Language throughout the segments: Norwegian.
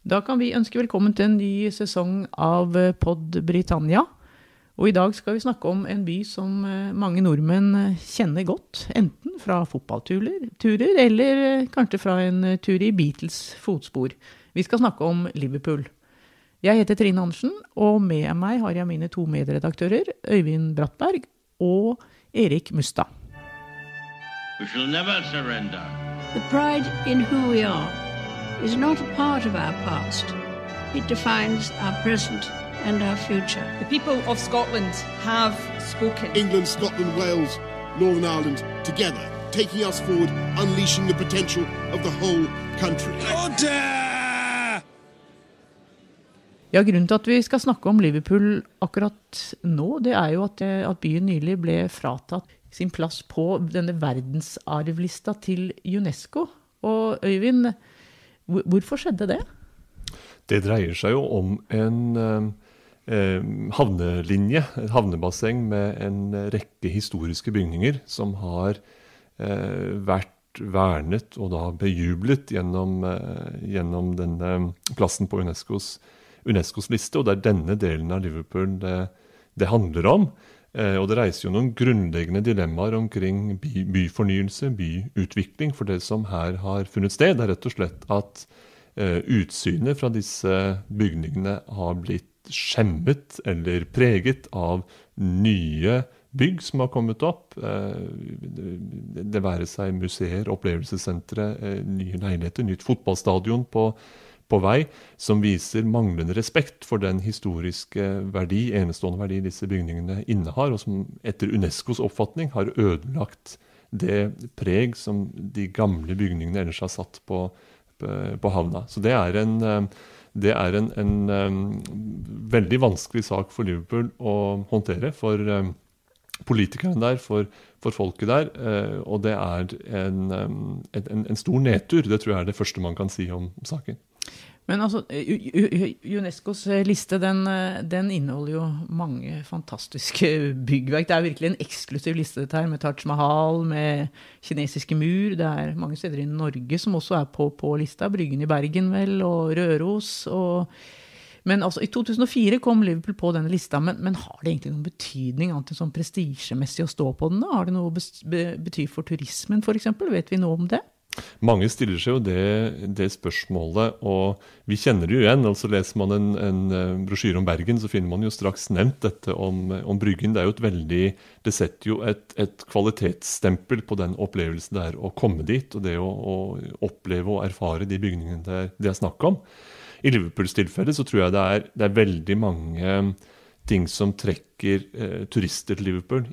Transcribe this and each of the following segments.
Da kan vi ønske velkommen til en ny sesong av Pod Britannia. Og i dag skal vi snakke om en by som mange nordmenn kjenner godt, enten fra fotballturer eller kanskje fra en tur i Beatles fotspor. Vi skal snakke om Liverpool. Jeg heter Trine Andersen, og med meg har jeg mine to medredaktører, Øyvind Brattberg og Erik Mustad. We shall never surrender. The pride in who we are is not a part of our past. It defines our present and our future. The people of Scotland have spoken. England, Scotland, Wales, Northern Ireland, together, taking us forward, unleashing the potential of the whole country. Ja, grunnen til at vi skal snakke om Liverpool akkurat nå, det jo at byen nylig ble fratatt sin plass på denne verdensarvlista til UNESCO. Og Øyvind, hvorfor skjedde det? Det dreier seg jo om en havnelinje, et havnebasseng med en rekke historiske bygninger som har vært vernet og da bejublet gjennom denne plassen på UNESCOs liste, og det denne delen av Liverpool det handler om. Og det reiser jo noen grunnleggende dilemmaer omkring byfornyelse, byutvikling, for det som her har funnet sted, rett og slett at utsynet fra disse bygningene har blitt skjemmet eller preget av nye bygg som har kommet opp. Det være seg museer, opplevelsessentre, nye leiligheter, nytt fotballstadion på vei, som viser manglende respekt for den historiske enestående verdi disse bygningene innehar, og som etter UNESCOs oppfatning har ødelagt det preg som de gamle bygningene ellers har satt på havna. Så det en veldig vanskelig sak for Liverpool å håndtere, for politikerne der, for folket der, og det en stor nedtur. Det tror jeg det første man kan si om saken. Men altså, UNESCOs liste, den inneholder jo mange fantastiske byggverk. Det virkelig en eksklusiv liste dette her, med Taj Mahal, med kinesiske mur. Det mange steder i Norge som også på lista. Bryggen i Bergen vel, og Røros. Men altså, i 2004 kom Liverpool på denne lista, men har det egentlig noen betydning, annet enn sånn prestisjemessig å stå på den da? Har det noe bety for turismen for eksempel? Vet vi noe om det? Mange stiller seg jo det spørsmålet, og vi kjenner det jo igjen. Altså leser man en brosjyre om Bergen, så finner man jo straks nevnt dette om Bryggen. Det jo det setter jo et kvalitetsstempel på den opplevelsen det å komme dit, og det å oppleve og erfare de bygningene det snakk om. I Liverpools tilfelle så tror jeg det veldig mange ting som trekker turister til Liverpool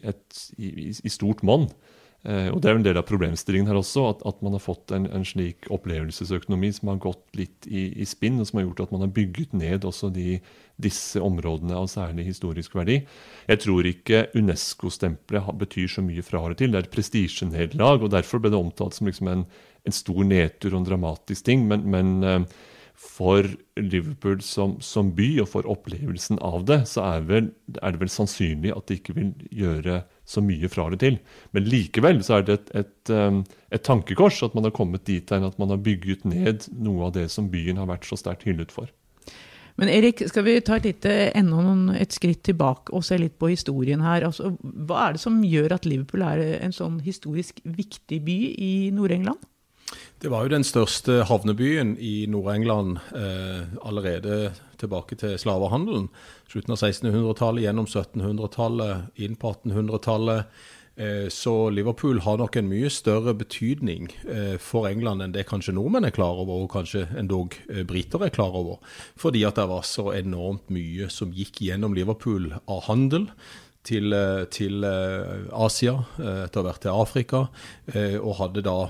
i stort monn. Og det en del av problemstillingen her også, at man har fått en slik opplevelsesøkonomi som har gått litt i spinn, og som har gjort at man har bygget ned også disse områdene av særlig historisk verdi. Jeg tror ikke UNESCO-stempelet betyr så mye fra det til. Det et prestisjenederlag, og derfor ble det omtalt som liksom en stor nedtur og en dramatisk ting, men for Liverpool som by og for opplevelsen av det, så det vel sannsynlig at det ikke vil gjøre så mye fra det til. Men likevel så det et tankekors at man har kommet dit at man har bygget ned noe av det som byen har vært så sterkt hyllet for. Men Erik, skal vi ta et skritt tilbake og se litt på historien her? Altså, hva det som gjør at Liverpool en sånn historisk viktig by i Nord-England? Det var jo den største havnebyen i Nord-England allerede tilbake til slavehandelen. Slutten av 1600-tallet, gjennom 1700-tallet, inn på 1800-tallet. Så Liverpool har nok en mye større betydning for England enn det kanskje nordmenn klar over, og kanskje endog briter klar over. Fordi at det var så enormt mye som gikk gjennom Liverpool av handel, til Asia, etter hvert til Afrika, og hadde da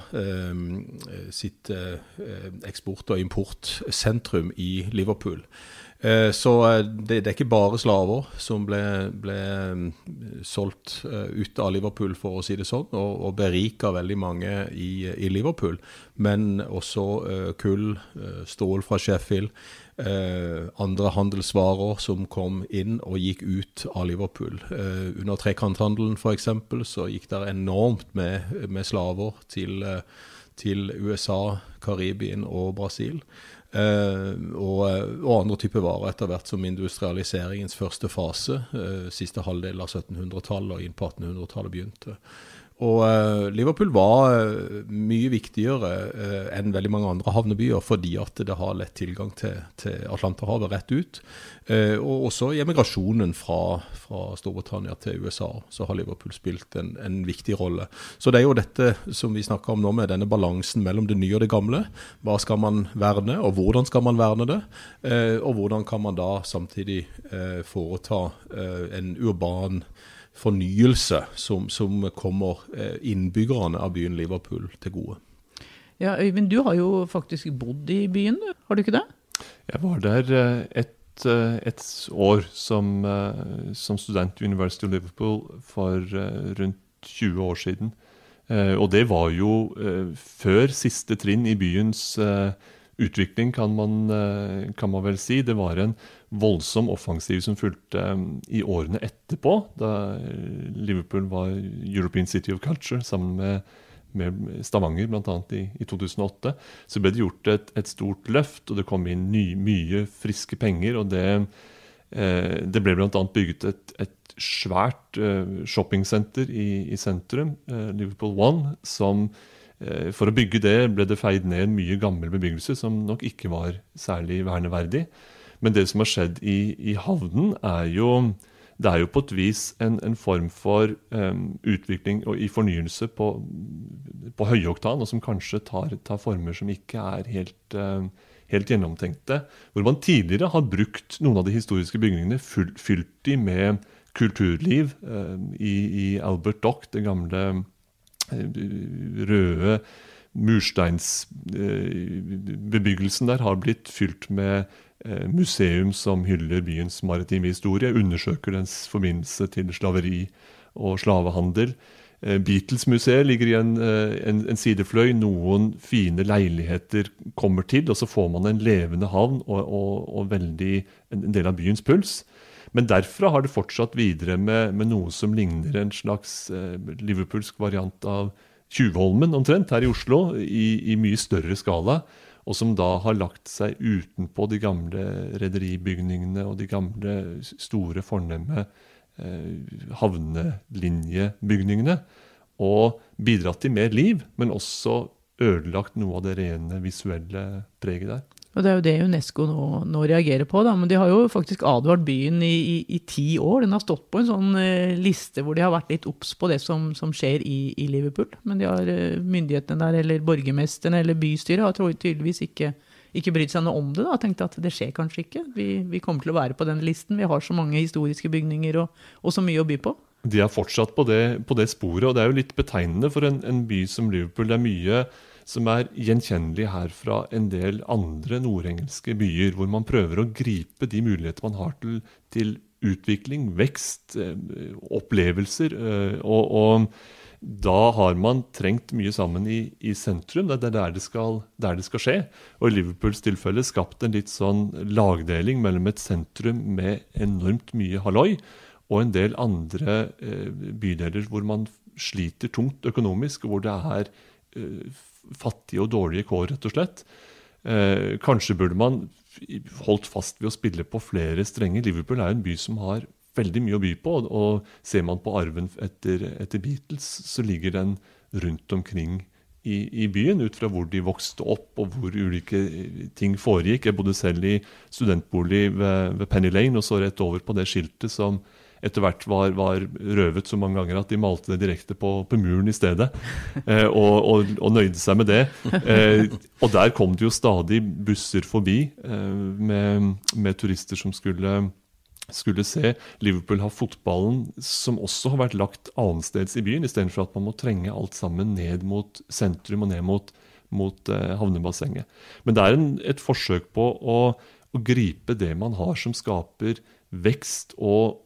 sitt eksport- og importsentrum i Liverpool. Så det ikke bare slaver som ble solgt ut av Liverpool, for å si det sånn, og beriket veldig mange i Liverpool, men også kull, stål fra Sheffield, andre handelsvarer som kom inn og gikk ut av Liverpool. Under trekanthandelen for eksempel, så gikk det enormt med slaver til USA, Karibien og Brasil. og andre typer varer etter hvert som industrialiseringens første fase, siste halvdel av 1700-tallet og inn på 1800-tallet begynte. Og Liverpool var mye viktigere enn veldig mange andre havnebyer fordi at det har lett tilgang til Atlanterhavet rett ut. Og også i emigrasjonen fra Storbritannia til USA så har Liverpool spilt en viktig rolle. Så det jo dette som vi snakker om nå med denne balansen mellom det nye og det gamle. Hva skal man verne, og hvordan skal man verne det? Og hvordan kan man da samtidig foreta en urban fornyelse som kommer innbyggerne av byen Liverpool til gode. Ja, Øyvind, du har jo faktisk bodd i byen, har du ikke det? Jeg var der et år som student i University of Liverpool for rundt 20 år siden. Og det var jo før siste trinn i byens utvikling, kan man vel si. Det var en voldsom offensiv som fulgte i årene etterpå, da Liverpool var European City of Culture sammen med Stavanger, blant annet i 2008. Så ble det gjort et stort løft, og det kom inn mye friske penger, og det ble blant annet bygget et svært shoppingsenter i sentrum, Liverpool One, som for å bygge det ble det feid ned mye gammel bebyggelse som nok ikke var særlig verneverdig. Men det som har skjedd i havnen det er jo på et vis en form for utvikling og i fornyelse på høyoktan, og som kanskje tar former som ikke er helt gjennomtenkte. Hvor man tidligere har brukt noen av de historiske bygningene, fylt de med kulturliv i Albert Dock, det gamle røde mursteinsbebyggelsen der har blitt fylt med museum som hyller byens maritime historie, undersøker dens forbindelse til slaveri og slavehandel. Beatles-museet ligger i en sidefløy, noen fine leiligheter kommer til, og så får man en levende havn og veldig en del av byens puls. Men derfra har det fortsatt videre med noe som ligner en slags liverpoolsk variant av Tjuvholmen omtrent her i Oslo, i mye større skala, og som da har lagt seg utenpå de gamle rederibygningene og de gamle store fornemme havnelinjebygningene, og bidratt til mer liv, men også ødelagt noe av det rene visuelle preget der. Og det jo det UNESCO nå reagerer på, da. Men de har jo faktisk advart byen i 10 år. Den har stått på en sånn liste hvor de har vært litt obs på det som skjer i Liverpool. Men de har myndighetene der, eller borgermesterne, eller bystyret, har tydeligvis ikke brydd seg noe om det. Da. Tenkt at det skjer kanskje ikke. Vi kommer til å være på den listen. Vi har så mange historiske bygninger og så mye å by på. De har fortsatt på det sporet, og det jo litt betegnende for en by som Liverpool. Det mye som gjenkjennelig her fra en del andre nordengelske byer, hvor man prøver å gripe de muligheter man har til utvikling, vekst, opplevelser, og da har man trengt mye sammen i sentrum, det der det skal skje. Og i Liverpools tilfelle skapt en litt sånn lagdeling mellom et sentrum med enormt mye halloi, og en del andre bydeler hvor man sliter tungt økonomisk, og hvor det fattige og dårlige kår, rett og slett. Kanskje burde man holdt fast ved å spille på flere strenger. Liverpool en by som har veldig mye å by på, og ser man på arven etter Beatles, så ligger den rundt omkring i byen, ut fra hvor de vokste opp, og hvor ulike ting foregikk. Jeg bodde selv i studentbolig ved Penny Lane, og så rett over på det skiltet som etter hvert var røvet så mange ganger at de malte det direkte på muren i stedet, og nøyde seg med det. Og der kom det jo stadig busser forbi med turister som skulle se. Liverpool har fotballen, som også har vært lagt annensteds i byen, i stedet for at man må trenge alt sammen ned mot sentrum og ned mot havnebassenget. Men det et forsøk på å gripe det man har som skaper vekst og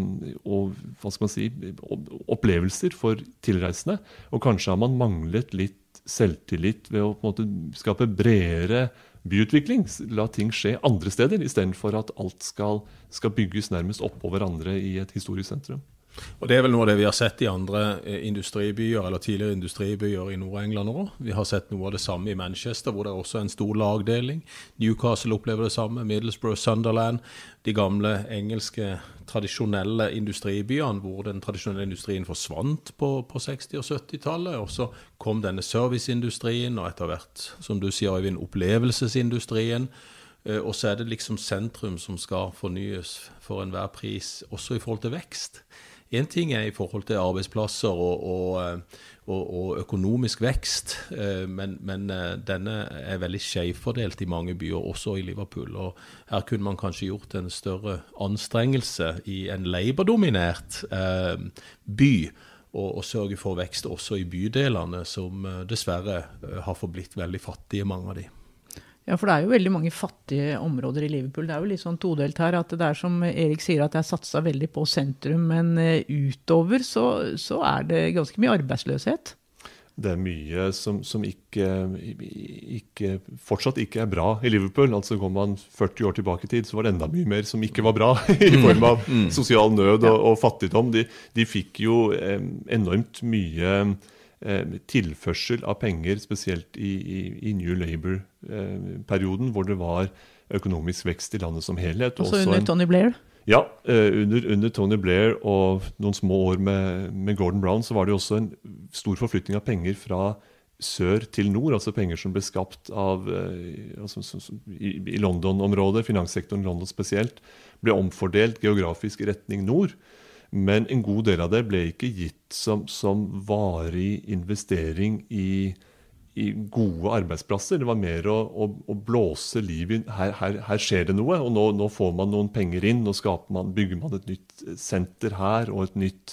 hva skal man si, opplevelser for tilreisende, og kanskje har man manglet litt selvtillit ved å på en måte skape bredere byutvikling, la ting skje andre steder, i stedet for at alt skal bygges nærmest oppå hverandre i et historisk sentrum. Og det vel noe av det vi har sett i andre industribyer, eller tidligere industribyer i Nord-England også. Vi har sett noe av det samme i Manchester, hvor det også en stor lagdeling. Newcastle opplever det samme, Middlesbrough, Sunderland, de gamle engelske tradisjonelle industribyene, hvor den tradisjonelle industrien forsvant på 60- og 70-tallet, og så kom denne serviceindustrien, og etter hvert, som du sier, Øyvind, opplevelsesindustrien, og så det liksom sentrum som skal fornyes for enhver pris, også i forhold til vekst. En ting i forhold til arbeidsplasser og økonomisk vekst, men denne veldig skjevfordelt i mange byer, også i Liverpool. Og her kunne man kanskje gjort en større anstrengelse i en Labour-dominert by, og sørge for vekst også i bydelene, som dessverre har forblitt veldig fattige, mange av de. Ja, for det jo veldig mange fattige områder i Liverpool. Det jo litt sånn todelt her, at det som Erik sier, at det satset veldig på sentrum, men utover så det ganske mye arbeidsløshet. Det mye som fortsatt ikke bra i Liverpool. Altså går man 40 år tilbake i tid, så var det enda mye mer som ikke var bra i form av sosial nød og fattigdom. De fikk jo enormt mye tilførsel av penger, spesielt i New Labour-perioden, hvor det var økonomisk vekst i landet som helhet. Også under Tony Blair? Ja, under Tony Blair og noen små år med Gordon Brown, så var det også en stor forflytting av penger fra sør til nord, altså penger som ble skapt av, i London-området, finanssektoren i London spesielt, ble omfordelt geografisk i retning nord. Men en god del av det ble ikke gitt som varig investering i gode arbeidsplasser. Det var mer å blåse liv inn. Her skjer det noe, og nå får man noen penger inn. Nå bygger man et nytt senter her, og et nytt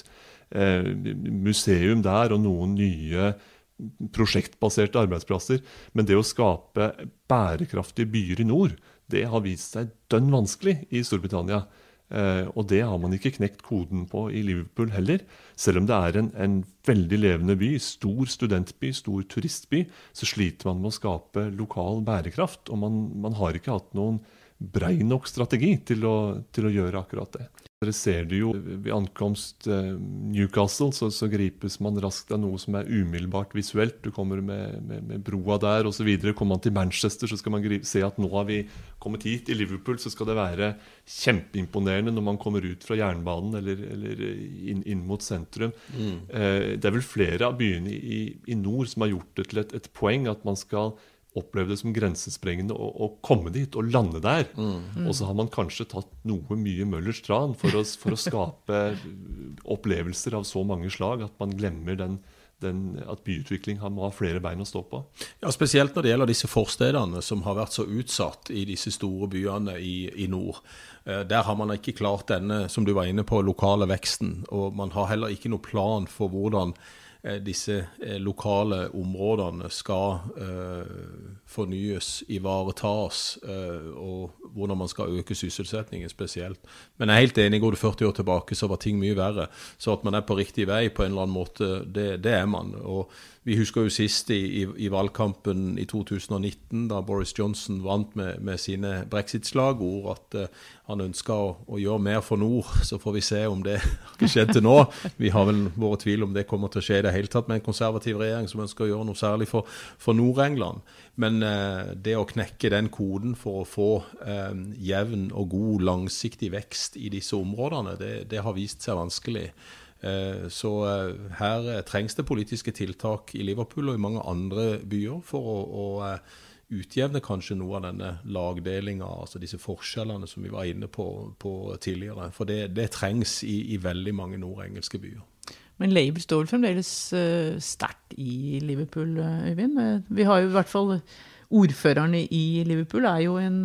museum der, og noen nye prosjektbaserte arbeidsplasser. Men det å skape bærekraftige byer i nord, det har vist seg dønn vanskelig i Storbritannia. Og det har man ikke knekt koden på i Liverpool heller. Selv om det en veldig levende by, stor studentby, stor turistby, så sliter man med å skape lokal bærekraft. Og man har ikke hatt noen brei nok strategi til å gjøre akkurat det. Dere ser det jo ved ankomst Newcastle, så gripes man raskt av noe som umiddelbart visuelt. Du kommer med broa der og så videre. Kommer man til Manchester, så skal man se at nå har vi kommet hit. I Liverpool så skal det være kjempeimponerende når man kommer ut fra jernbanen eller inn mot sentrum. Det vel flere av byene i nord som har gjort det til et poeng at man skal oppleve det som grensesprengende å komme dit og lande der. Og så har man kanskje tatt noe mye Møllers tran for å skape opplevelser av så mange slag at man glemmer at byutvikling må ha flere bein å stå på. Ja, spesielt når det gjelder disse forstedene som har vært så utsatt i disse store byene i nord. Der har man ikke klart denne, som du var inne på, lokale veksten, og man har heller ikke noen plan for hvordan disse lokale områdene skal fornyes, ivaretas, og hvordan man skal øke sysselsettningen spesielt. Men jeg helt enig, går du 40 år tilbake, så var ting mye verre. Så at man på riktig vei på en eller annen måte, det man. Og vi husker jo sist i valgkampen i 2019, da Boris Johnson vant med sine Brexit-slagord, at han ønsket å gjøre mer for nord. Så får vi se om det har skjedd til nå. Vi har vel vært tvil om det kommer til å skje i det hele tatt med en konservativ regjering som ønsker å gjøre noe særlig for Nord-England. Men det å knekke den koden for å få jevn og god langsiktig vekst i disse områdene, det har vist seg vanskelig. Så her trengs det politiske tiltak i Liverpool og i mange andre byer for å utjevne kanskje noe av denne lagdelingen, altså disse forskjellene som vi var inne på tidligere. For det trengs i veldig mange nordengelske byer. Men Labour står vel fremdeles sterkt i Liverpool, Øyvind. Vi har jo i hvert fall ordføreren i Liverpool jo en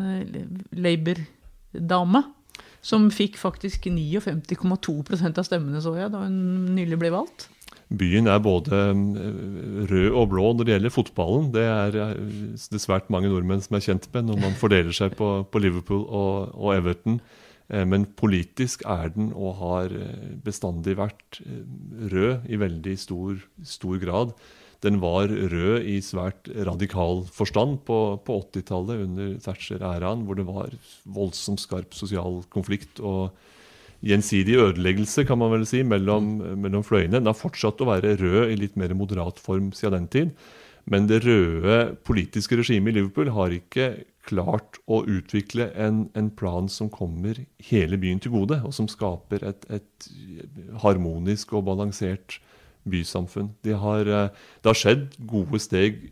Labour-dame, som fikk faktisk 59,2% av stemmene, så jeg, da hun nylig ble valgt. Byen både rød og blå når det gjelder fotballen. Det svært mange nordmenn som kjent med når man fordeler seg på Liverpool og Everton. Men politisk den og har bestandig vært rød i veldig stor grad. Den var rød i svært radikal forstand på 80-tallet under Thatcher-æraen, hvor det var voldsomt skarp sosial konflikt og gjensidig ødeleggelse, kan man vel si, mellom fløyene. Den har fortsatt å være rød i litt mer moderat form siden den tid. Men det røde politiske regimet i Liverpool har ikke klart å utvikle en plan som kommer hele byen til gode, og som skaper et harmonisk og balansert bysamfunn. Det har skjedd gode steg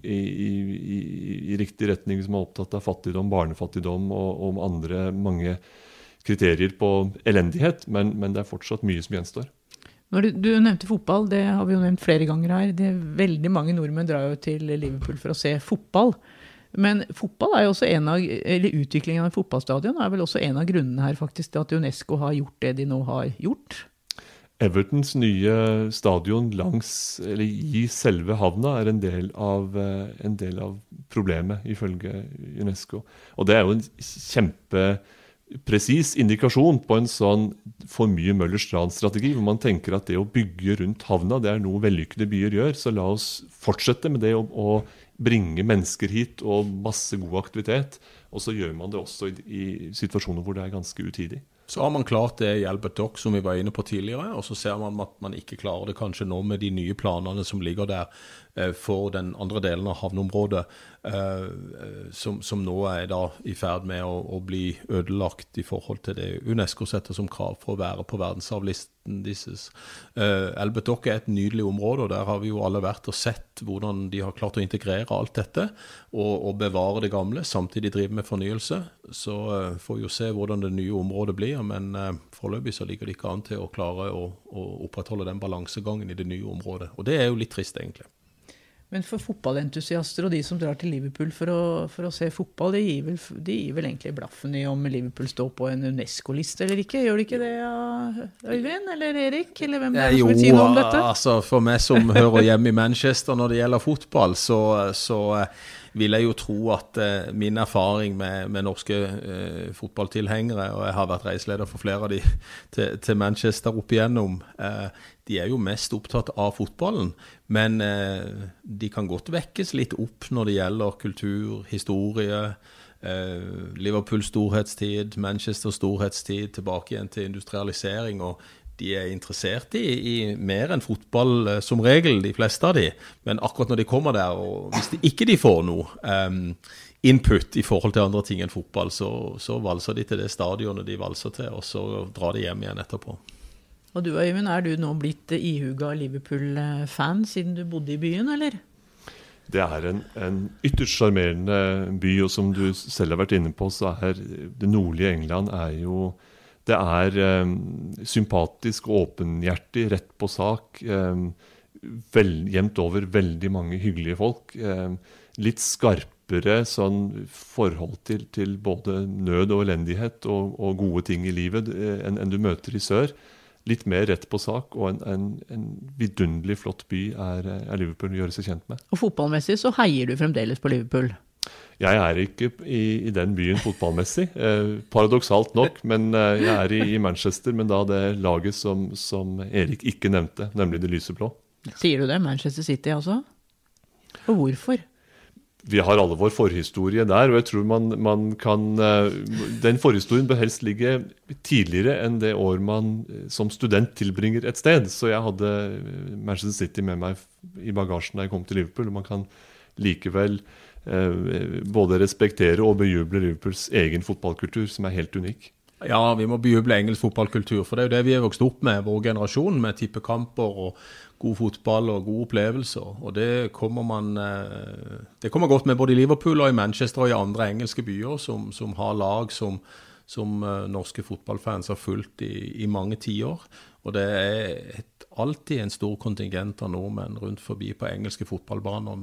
i riktig retning som er opptatt av fattigdom, barnefattigdom og om mange kriterier på elendighet, men det er fortsatt mye som gjenstår. Når du nevnte fotball, det har vi jo nevnt flere ganger her. Veldig mange nordmenn drar jo til Liverpool for å se fotball. Men fotball er jo også utviklingen av fotballstadion er vel også en av grunnene her faktisk til at UNESCO har gjort det de nå har gjort. Evertons nye stadion i selve havna er en del av problemet ifølge UNESCO. Og det er jo en kjempepresis indikasjon på en sånn for mye Møller-Strand-strategi, hvor man tenker at det å bygge rundt havna, det er noe vellykkede byer gjør, så la oss fortsette med det å bringe mennesker hit og masse god aktivitet, og så gjør man det også i situasjoner hvor det er ganske utidig. Så har man klart det i Albert Dock, som vi var inne på tidligere, og så ser man at man ikke klarer det kanskje nå med de nye planene som ligger der for den andre delen av havneområdet, som nå er da i ferd med å bli ødelagt i forhold til det UNESCO setter som krav for å være på verdensarvlisten disses. Albert Dock er et nydelig område, og der har vi jo alle vært og sett hvordan de har klart å integrere alt dette, og bevare det gamle, samtidig drive med fornyelse. Så får vi jo se hvordan det nye området blir, men foreløpig så ligger det ikke an til å klare å opprettholde den balansegangen i det nye området. Og det er jo litt trist egentlig. Men for fotballentusiaster og de som drar til Liverpool for å se fotball, de gir vel egentlig blaffen i om Liverpool står på en UNESCO-liste eller ikke? Gjør de ikke det, Øyvind eller Erik? Eller hvem er det som vil si noe om dette? Altså for meg som hører hjemme i Manchester når det gjelder fotball, så vil jeg jo tro at min erfaring med norske fotballtilhengere, og jeg har vært reiseleder for flere av de til Manchester opp igjennom, de er jo mest opptatt av fotballen, men de kan godt vekkes litt opp når det gjelder kultur, historie, Liverpool storhetstid, Manchester storhetstid, tilbake igjen til industrialisering, og de er interessert i mer enn fotball som regel, de fleste av de. Men akkurat når de kommer der, og hvis de får noe input i forhold til andre ting enn fotball, så valser de til det stadionet de valser til, og så drar de hjem igjen etterpå. Og du, Øyvind, er du nå blitt ihuga Liverpool-fan siden du bodde i byen, eller? Det er en ytterst charmerende by, og som du selv har vært inne på, så er det nordlige England det er sympatisk og åpenhjertig, rett på sak, jevnt over veldig mange hyggelige folk, litt skarpere sånn forhold til både nød og elendighet og gode ting i livet enn du møter i sør. Litt mer rett på sak, og en vidunderlig flott by er Liverpool å gjøre seg kjent med. Og fotballmessig så heier du fremdeles på Liverpool? Jeg er ikke i den byen fotballmessig, paradoksalt nok, men jeg er i Manchester, men da det laget som Erik ikke nevnte, nemlig det lyseblå. Sier du det, Manchester City altså? Og hvorfor? Vi har alle vår forhistorie der, og jeg tror man kan den forhistorien bør helst ligge tidligere enn det år man som student tilbringer et sted. Så jeg hadde Manchester City med meg i bagasjen da jeg kom til Liverpool, og man kan likevel både respektere og bejuble Liverpools egen fotballkultur, som er helt unik. Ja, vi må bejuble engelsk fotballkultur, for det er jo det vi har vokst opp med, vår generasjon, med tippekamper og god fotball og gode opplevelser. Og det kommer godt med både i Liverpool og i Manchester og i andre engelske byer som har lag som norske fotballfans har fulgt i mange tiår. Og det er alltid en stor kontingent av nordmenn rundt forbi på engelske fotballbaner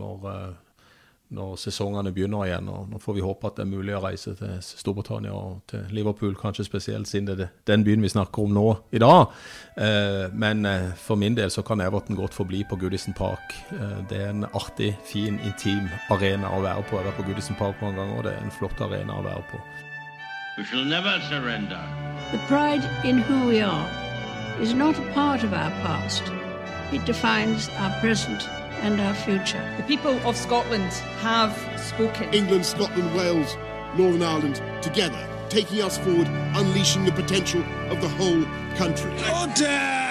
når sesongene begynner igjen, og nå får vi håpe at det er mulig å reise til Storbritannia og til Liverpool, kanskje spesielt siden det er den byen vi snakker om nå i dag. Men for min del så kan Everton godt forbli på Goodison Park. Det er en artig, fin, intim arena å være på. Jeg har vært på Goodison Park mange ganger, og det er en flott arena å være på. We shall never surrender. The pride in who we are is not a part of our past. It defines our present and our future. The people of Scotland have spoken. England, Scotland, Wales, Northern Ireland, together, taking us forward, unleashing the potential of the whole country. Order!